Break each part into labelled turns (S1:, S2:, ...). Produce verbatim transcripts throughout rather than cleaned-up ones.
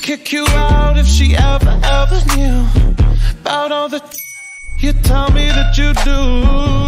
S1: kick you out if she ever, ever knew about all the you tell me that you do.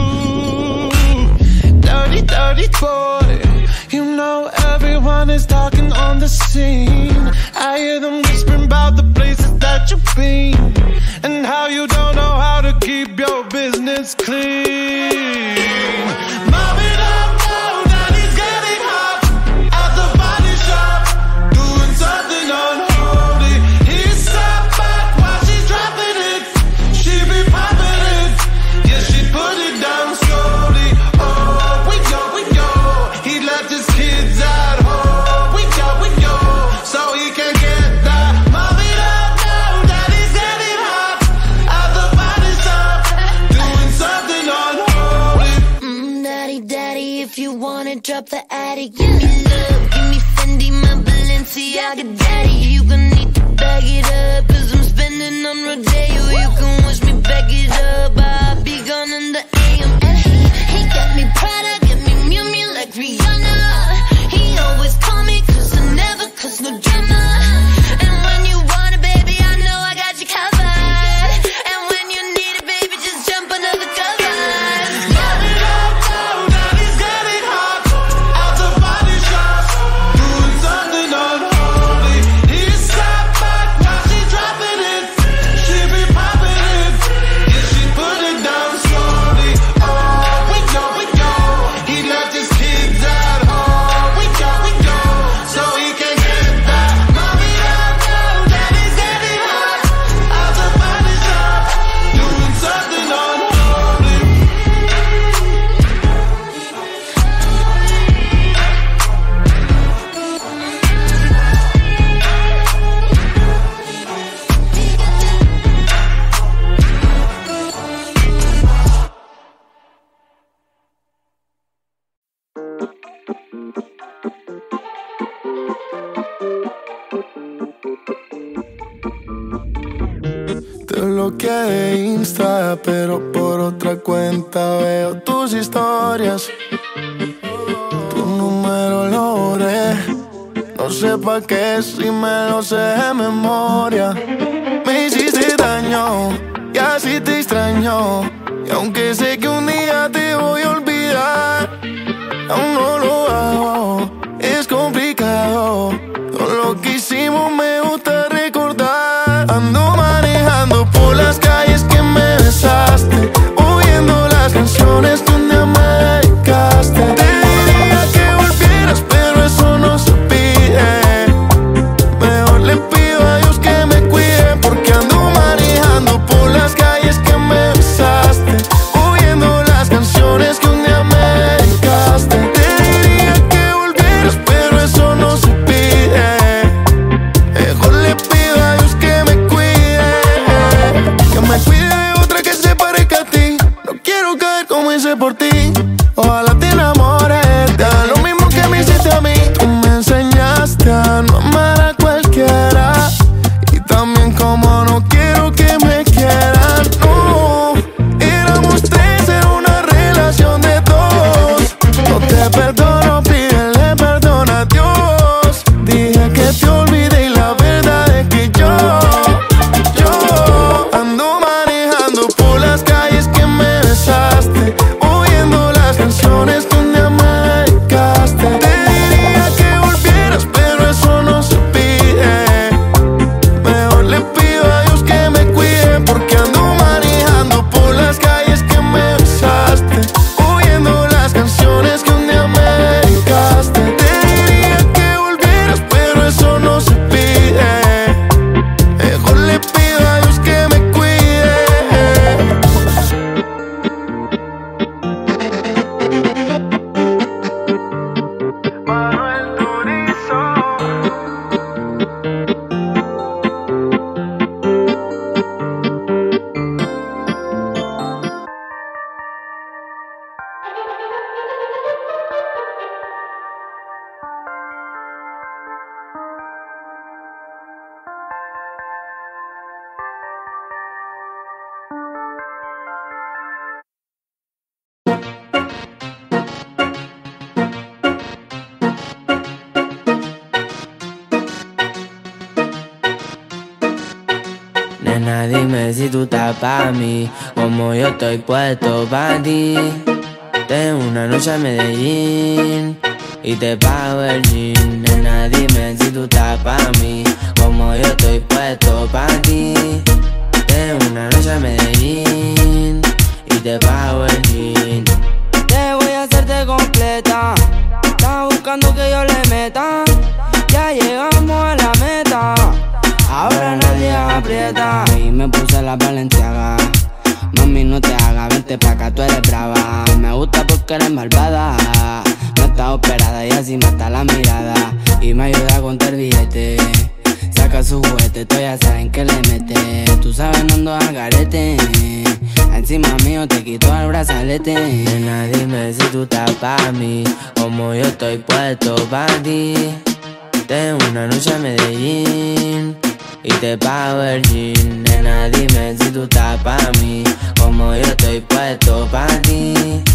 S1: Dirty, dirty boy, you know everyone is talking on the scene. I hear them whispering about the places that you've been and how you don't know how to keep your business clean. Mom it up now, daddy's getting hot at the body shop, doing something unholy. He stepped back while she's dropping it. She be popping it, yeah, she put it down slowly. Oh, we go, we go. He left his kids at home. We go, we go, so he can get that. Mom it up now, daddy's getting hot at the body shop, doing something unholy.
S2: Mm, daddy, daddy, if you wanna drop the attic, give me love, give me Fendi, my Balenciaga daddy. You gon' need to bag it up, cause I'm spending on Rodeo. You can wish me back it up, I'll be gone in the A M. And he, he got me Prada, got me Miu Miu like Rihanna. He always call me cause I never cause no drama. And when you want it, baby, I know I got you covered. And when you need it, baby, just jump under the covers.
S1: Mom it up now, daddy's getting hot at the body shop, doing something unholy. He stepped back while she's dropping it. She be popping it, yeah, she put it down slowly. Oh, we go, we go. He left his kids at home. We go, we go, so he can get that. Mom it up now, daddy's getting hot at the body shop, doing something unholy.
S3: Te bloqueé de Insta, pero por otra cuenta veo tus historias. Tu número lo borré, no sé pa' qué si me lo sé de memoria. Me hiciste daño y así te extraño, y aunque sé que un día te voy a olvidar, aún no lo hago, es complicado. Todo lo que hicimos me gusta recordar. Ando manejando por las calles que me besaste, oyendo las canciones que un día me dedicaste. Te diría que volvieras, pero eso no se pide. Mejor le pido a Dios que me cuide, porque ando manejando por las calles que me besaste, oyendo las canciones que un día me dedicaste. Te diría que volvieras, pero eso no se pide. Mejor le pido a Dios que me cuide, que me cuide de otra que se parezca a ti. No quiero caer como hice por ti. Ojalá te enamores, te haga lo mismo que me hiciste a mí. Tú me enseñaste a no amar a cualquiera, y también como no quiero que me quieran. No, éramos tres en una relación de dos. No te perdono, pídele perdón a Dios. Dije que te olvidé y la verdad es que yo, yo ando manejando por las calles que me besaste, oyendo
S4: Nena, dime si tú estás pa' mí, como yo estoy puesto pa' ti. Tengo una noche a Medellín y te pago el jean. Nena, dime si tú estás pa' mí, como yo estoy puesto pa' ti. Tengo una noche a Medellín y te pago el jean.
S5: Te voy a hacerte completa. Estás buscando que yo le meta. Ya llegamos a la meta. Ahora nadie aprieta. Y me puse la Valenciaga. Mami, no te hagas, vente pa' acá, tú eres brava. Me gusta porque eres malvada. No está operada y así mata la mirada. Y me ayuda a contar billetes. Saca su juguete, tú ya saben que le mete. Tú sabes, no ando al garete. Encima mío te quito el brazalete.
S4: Nena, dime si tú estás pa' mí, como yo estoy puesto pa' ti. Tengo una noche a Medellín y te pago el jean. Nena, dime si tú estás pa' mí, como yo estoy puesto pa' ti.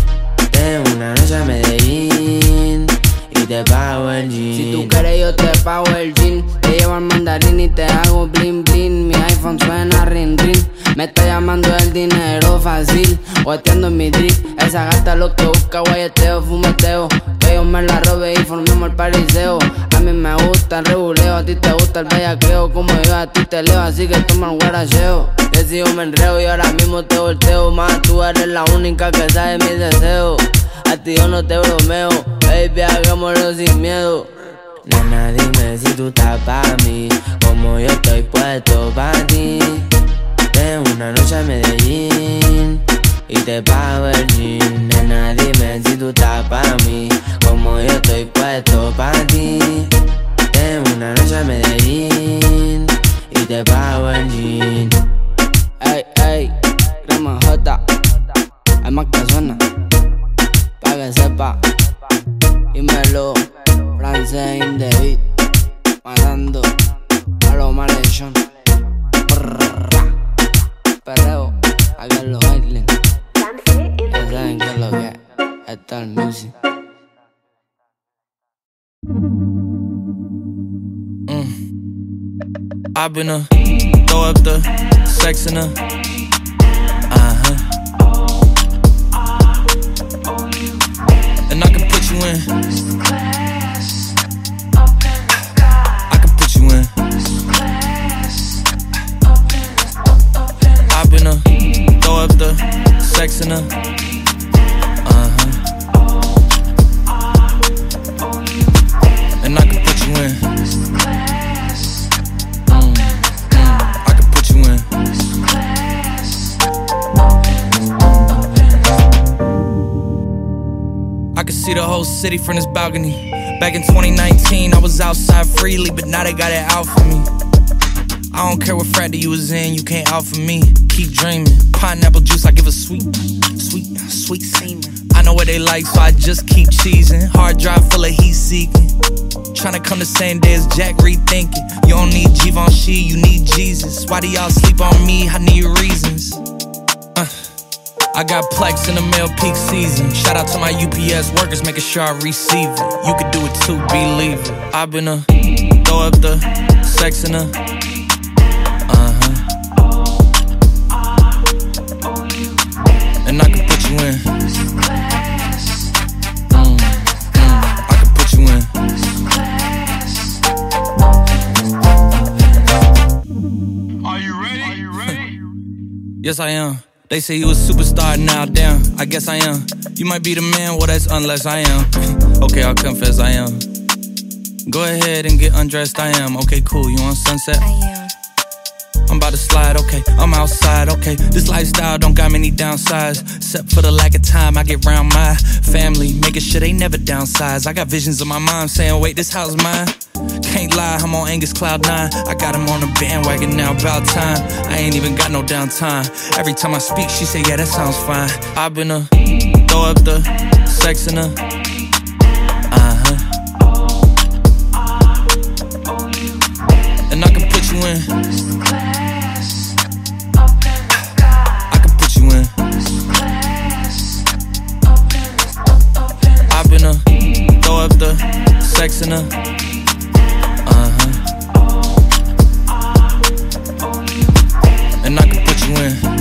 S4: Tengo una noche a Medellín y te pago el jean.
S5: Si tú quieres yo te pago el jean. Te llevo al mandarín y te hago blin blin. Mi iPhone suena rin rin. Me está llamando el dinero fácil, guateando en mi drip. Esa gata lo que busca, guayeteo, fumeteo. Que yo me la robe y formemos el pariseo. A mí me gusta el rebuleo, a ti te gusta el bellaqueo. Como yo a ti te leo, así que toma el guaracheo. Yo sigo me enreo y ahora mismo te volteo. Más tú eres la única que sabe mis deseos. A ti yo no te bromeo, baby, hagámoslo sin miedo.
S4: Nena, dime si tú estás pa' mí, como yo estoy puesto pa' ti. Tengo una noche a Medellín y te pago el jean. Nena, dime si tú estás pa' mí, como yo estoy puesto pa' ti. Tengo una noche a Medellín y te pago el jean.
S5: Ey, ey, crema J, hay más que suena, pa' que sepa. Dímelo, francés in the beat, matando a los malhechón. Perreo, aquí en los Highlands. Ya saben que es lo que es, esto es el music.
S1: Mm. I've been a throw up the sex in a uh-huh. And I can put you in. I can put you in. I've been a throw up the sex in a uh-huh. And I can put you in. Mm, mm, I can put you in. I can see the whole city from this balcony. Back in twenty nineteen, I was outside freely, but now they got it out for me. I don't care what frat you was in, you can't out for me. Keep dreaming, pineapple juice, I give a sweet, sweet, sweet semen. I know what they like, so I just keep cheesing. Hard drive full of heat seeking. Tryna come the same day as Jack, rethinking. You don't need Givenchy, you need Jesus. Why do y'all sleep on me? I need reasons. Uh, I got Plex in the mail peak season. Shout out to my U P S workers, making sure I receive it. You could do it too, believe it. I've been a throw up the sex in a uh-huh. And I can put you in. Mm, mm, I can put you in. Are you ready? Are you ready? Yes, I am. They say you a superstar now, damn, I guess I am. You might be the man, well that's unless I am. Okay, I'll confess I am. Go ahead and get undressed, I am. Okay, cool, you on Sunset?
S6: I am.
S1: I'm about to slide, okay, I'm outside, okay. This lifestyle don't got many downsides, except for the lack of time I get around my family, making sure they never downsize. I got visions of my mom saying, wait, this house mine. Can't lie, I'm on Angus Cloud nine. I got him on the bandwagon now, about time. I ain't even got no downtime. Every time I speak, she say, yeah, that sounds fine. I've been a throw up the sex in a uh-huh. And I can put you in. I can put you in. I've been a throw up the sex in a uh-huh.
S6: bebé.